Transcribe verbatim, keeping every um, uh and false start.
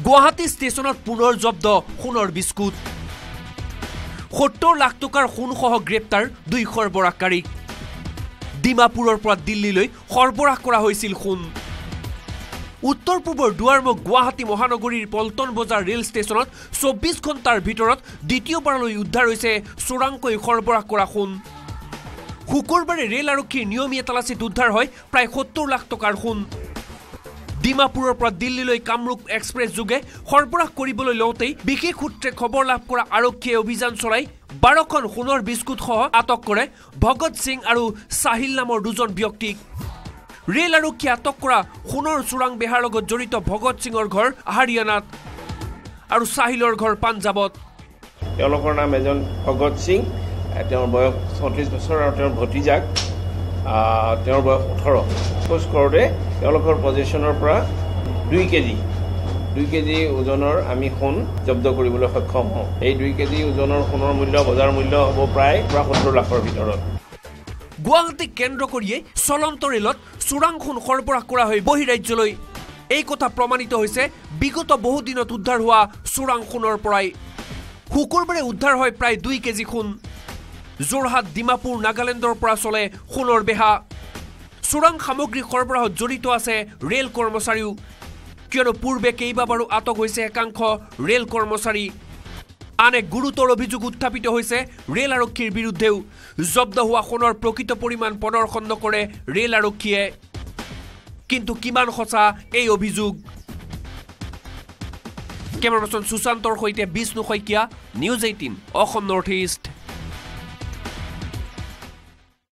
গুৱাহাটী ষ্টেচনত পুনৰ জব্দ সোণৰ বিস্কুট সত্তৰ লাখ টকাৰ সোণসহ গ্ৰেপ্তাৰ দুই সৰবৰাহকাৰী ডিমাপুৰৰ পৰা দিল্লীলৈ সৰবৰাহ কৰা হৈছিল সোণ উত্তৰ পূবৰ দুৱাৰমুখ গুৱাহাটী মহানগৰীৰ পল্টন বজাৰ ৰেল ষ্টেচনত চৌব্বিছ ঘণ্টাৰ ভিতৰত দ্বিতীয়বাৰলৈ উদ্ধাৰ হৈছে চোৰাংকৈ সৰবৰাহ কৰা সোণ শুকুৰবাৰে ৰেল আৰক্ষীৰ নিয়মীয়া তালাচীত উদ্ধাৰ হয় প্ৰায় সত্তৰ লাখ টকাৰ সোণ ডিমাপুৰৰ পৰা দিল্লীলৈ কামৰূপ এক্সপ্ৰেছ যোগে সৰবৰাহ কৰিবলৈ লওঁতেই বিশেষ সূত্ৰে খবৰ লাভ কৰা আৰক্ষীয়ে অভিযান চলাই বাৰখন সোণৰ বিস্কুটসহ আটক কৰে ভগত সিং আৰু সাহিল নামৰ দুজন ব্যক্তিক ৰেল আৰক্ষীয়ে আটক কৰা সোণৰ চোৰাং বেহাৰ লগত জড়িত ভগত সিঙৰ ঘৰ হাৰিয়ানাত আৰু সাহিলৰ ঘৰ পাঞ্জাবত তেওঁলোকৰ নাম এজন ভগত সিং তেওঁৰ বয়স চৌত্ৰিছ বছৰ আৰু তেওঁৰ ভতিজাক তেওঁৰ বয়স ওঠৰ খোজ কৰোঁতে তেওঁলোকৰ পজিশ্যনৰ পৰা দুই কেজি দুই কেজি ওজনৰ আমি সোণ জব্দ কৰিবলৈ সক্ষম হওঁ এই দুই কেজি ওজনৰ সোণৰ মূল্য বজাৰ মূল্য হ'ব প্ৰায় প্ৰায় সত্তৰ লাখৰ ভিতৰত গুৱাহাটীক কেন্দ্ৰ কৰিয়ে চলন্ত ৰেলত চোৰাং সোণ সৰবৰাহ কৰা হয় বহিৰাজ্যলৈ এই কথা প্ৰমাণিত হৈছে বিগত বহুদিনত উদ্ধাৰ হোৱা চোৰাং সোণৰ পৰাই শুকুৰবাৰে উদ্ধাৰ হয় প্ৰায় দুই কেজি সোণ যোৰহাট ডিমাপুৰ নাগালেণ্ডৰ পৰা চলে সোণৰ বেহা চোৰাং সামগ্ৰী সৰবৰাহত জড়িত আছে ৰেল কৰ্মচাৰীও কিয়নো পূৰ্বে কেইবাবাৰো আটক হৈছে একাংশ ৰেল কৰ্মচাৰী আন এক গুৰুতৰ অভিযোগ উত্থাপিত হৈছে ৰেল আৰক্ষীৰ বিৰুদ্ধেও জব্দ হোৱা সোণৰ প্ৰকৃত পৰিমাণ প্ৰদৰ্শন নকৰে ৰেল আৰক্ষীয়ে কিন্তু কিমান সঁচা এই অভিযোগ কেমেৰা পাৰ্চন সুশান্তৰ সৈতে Bishnu Saikia News Eighteen Assam North east